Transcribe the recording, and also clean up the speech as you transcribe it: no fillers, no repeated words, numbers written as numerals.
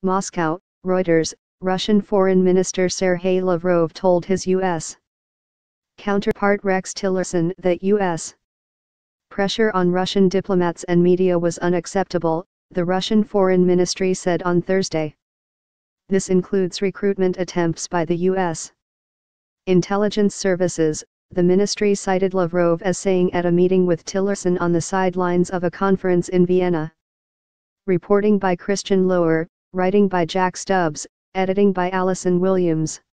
Moscow, Reuters. Russian Foreign Minister Sergei Lavrov told his U.S. counterpart Rex Tillerson that U.S. pressure on Russian diplomats and media was unacceptable, the Russian Foreign Ministry said on Thursday. This includes recruitment attempts by the U.S. intelligence services, the ministry cited Lavrov as saying at a meeting with Tillerson on the sidelines of a conference in Vienna. Reporting by Christian Lower, writing by Jack Stubbs, editing by Allison Williams.